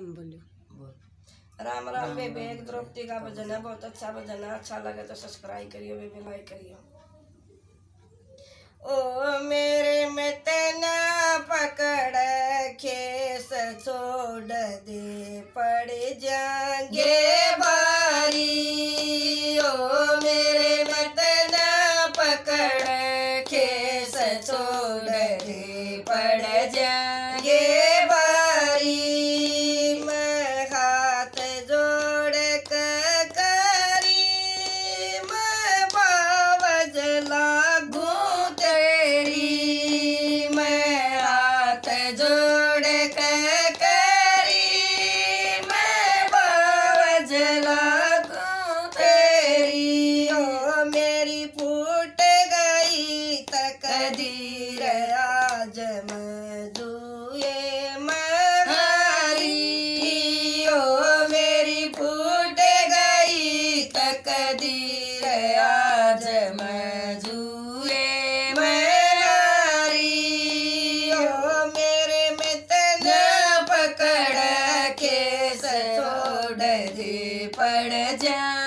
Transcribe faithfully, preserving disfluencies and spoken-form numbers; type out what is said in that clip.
बोलियो। राम राम बेबे, एक द्रौपदी का भजन है, बहुत अच्छा भजन है। अच्छा लगे तो सब्सक्राइब करियो बेबे, लाइक करियो। ओ मेरे में तना पकड़ खेस छोड़ दे, पड़ जाएंगे बारी। ओ मेरे में तना पकड़ खेस छोड़ दे, पड़ जाएंगे बारी। मैं हाथ जोड़ कर करी, मैं बावज लागू तेरी। मैं हाथ जोड़ कर करी, मैं बावज लागू तेरी। ओ मेरी फूट गई तकदीर, आज मैं दुए महारी। ओ मेरी फूट गई तकदीर, आज मैं जुए महारी। ओ मेरे में तना पकड़ के छोड़ दे, पड़ जा